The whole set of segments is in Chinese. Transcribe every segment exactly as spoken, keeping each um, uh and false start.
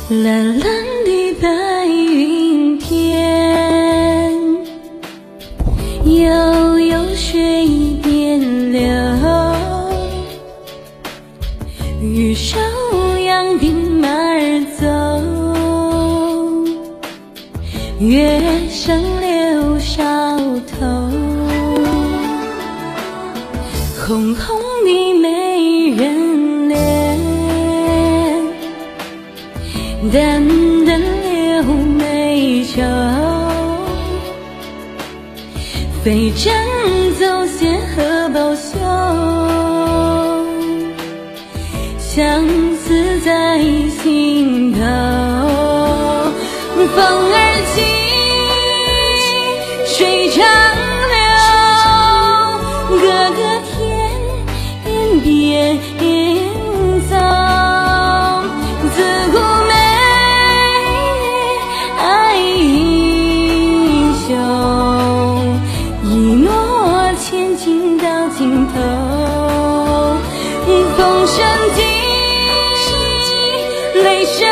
蓝蓝的白云天，悠悠水边流，玉手扬兵马儿走，月上柳梢头，红红的美人脸，淡淡柳眉愁，飞针走线和宝袖，相思在心头。风儿起，水长流，哥哥天边走，自古美爱英雄，一诺千金到尽头。风声急，雷声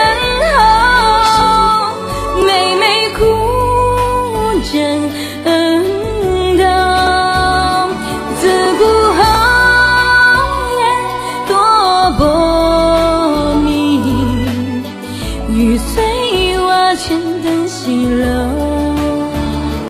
吼，妹妹哭枕头，自古红颜多薄命，玉碎瓦全灯西楼。